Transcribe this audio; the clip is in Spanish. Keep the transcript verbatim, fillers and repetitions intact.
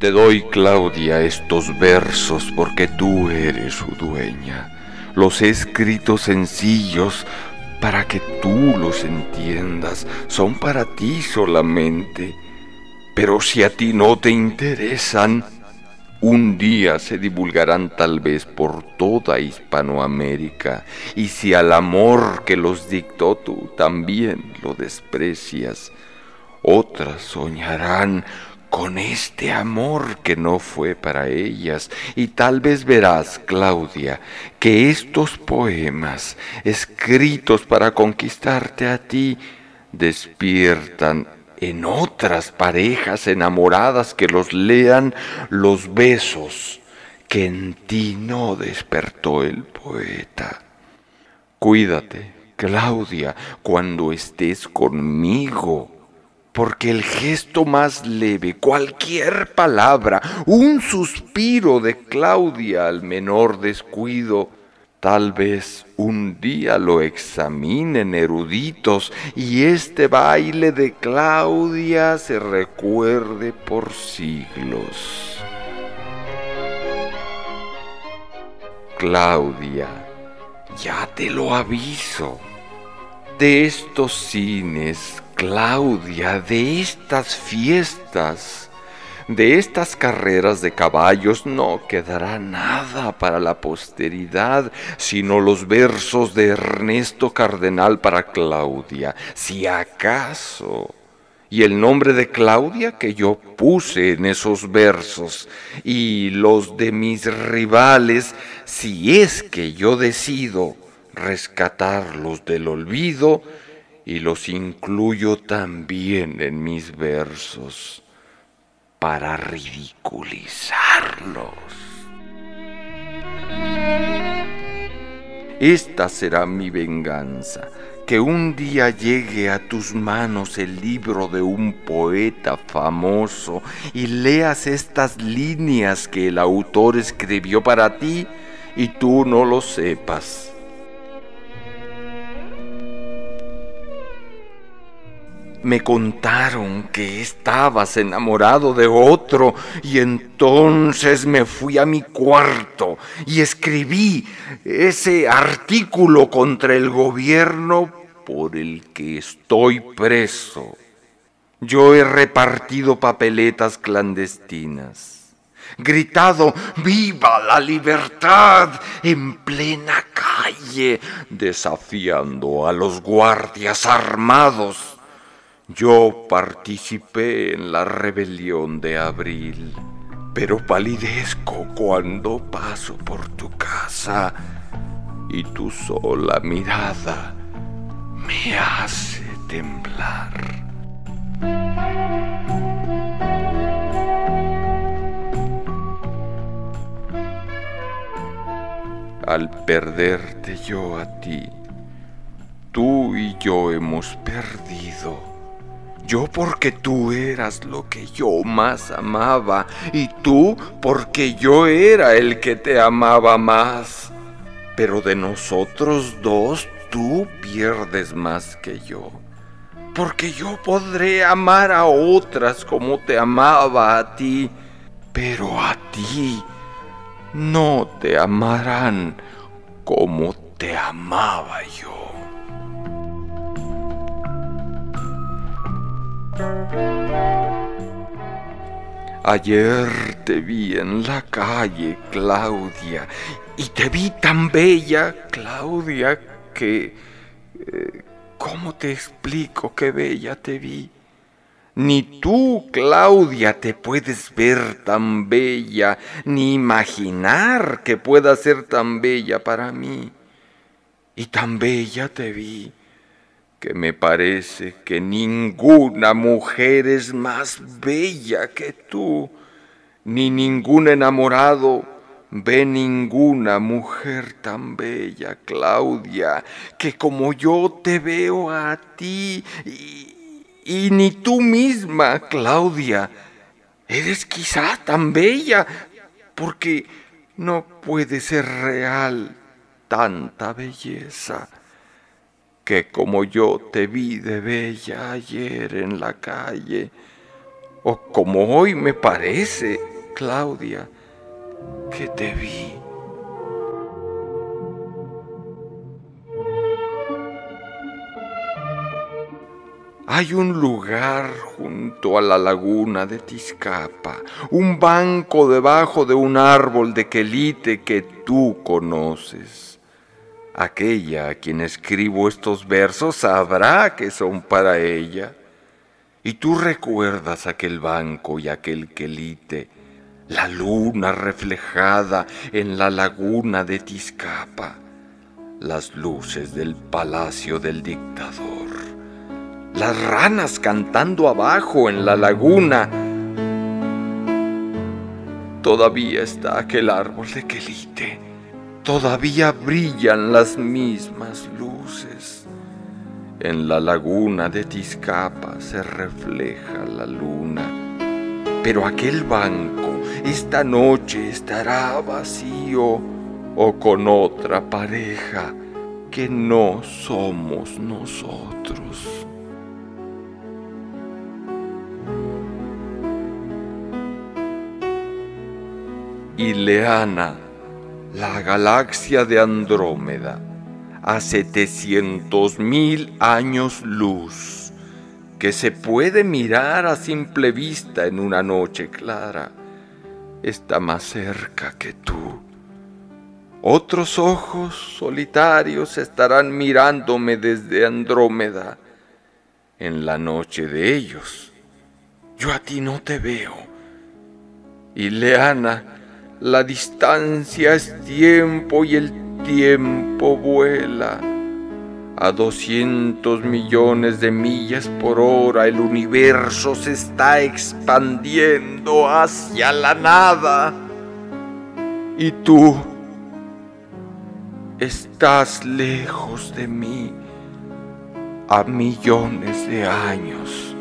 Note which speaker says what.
Speaker 1: Te doy, Claudia, estos versos porque tú eres su dueña. Los he escrito sencillos para que tú los entiendas. Son para ti solamente. Pero si a ti no te interesan, un día se divulgarán tal vez por toda Hispanoamérica. Y si al amor que los dictó tú también lo desprecias, otras soñarán con este amor que no fue para ellas, y tal vez verás, Claudia, que estos poemas, escritos para conquistarte a ti, despiertan en otras parejas enamoradas que los lean los besos que en ti no despertó el poeta. Cuídate, Claudia, cuando estés conmigo, porque el gesto más leve, cualquier palabra, un suspiro de Claudia al menor descuido, tal vez un día lo examinen eruditos y este baile de Claudia se recuerde por siglos. Claudia, ya te lo aviso, de estos cines, Claudia, de estas fiestas, de estas carreras de caballos no quedará nada para la posteridad, sino los versos de Ernesto Cardenal para Claudia, si acaso, y el nombre de Claudia que yo puse en esos versos, y los de mis rivales, si es que yo decido rescatarlos del olvido, y los incluyo también en mis versos para ridiculizarlos. Esta será mi venganza, que un día llegue a tus manos el libro de un poeta famoso y leas estas líneas que el autor escribió para ti y tú no lo sepas. Me contaron que estabas enamorado de otro y entonces me fui a mi cuarto y escribí ese artículo contra el gobierno por el que estoy preso. Yo he repartido papeletas clandestinas, gritado ¡Viva la libertad! En plena calle, desafiando a los guardias armados. Yo participé en la rebelión de abril, pero palidezco cuando paso por tu casa y tu sola mirada me hace temblar. Al perderte yo a ti, tú y yo hemos perdido. Yo porque tú eras lo que yo más amaba y tú porque yo era el que te amaba más. Pero de nosotros dos tú pierdes más que yo, porque yo podré amar a otras como te amaba a ti, pero a ti no te amarán como te amaba yo. Ayer te vi en la calle, Claudia, y te vi tan bella, Claudia, que... Eh, ¿cómo te explico qué bella te vi? Ni tú, Claudia, te puedes ver tan bella, ni imaginar que pueda ser tan bella para mí. Y tan bella te vi, que me parece que ninguna mujer es más bella que tú, ni ningún enamorado ve ninguna mujer tan bella, Claudia, que como yo te veo a ti, y, y ni tú misma, Claudia, eres quizá tan bella, porque no puede ser real tanta belleza, que como yo te vi de bella ayer en la calle, o como hoy me parece Claudia, que te vi. Hay un lugar junto a la laguna de Tizcapa, un banco debajo de un árbol de quelite que tú conoces. Aquella a quien escribo estos versos sabrá que son para ella. Y tú recuerdas aquel banco y aquel quelite, la luna reflejada en la laguna de Tizcapa, las luces del palacio del dictador, las ranas cantando abajo en la laguna. Todavía está aquel árbol de quelite, todavía brillan las mismas luces. En la laguna de Tizcapa se refleja la luna, pero aquel banco esta noche estará vacío o con otra pareja que no somos nosotros. Ileana, la galaxia de Andrómeda, a setecientos mil años luz, que se puede mirar a simple vista en una noche clara, está más cerca que tú. Otros ojos solitarios estarán mirándome desde Andrómeda. En la noche de ellos, yo a ti no te veo. Ileana, la distancia es tiempo y el tiempo vuela. A doscientos millones de millas por hora el universo se está expandiendo hacia la nada. Y tú estás lejos de mí a millones de años.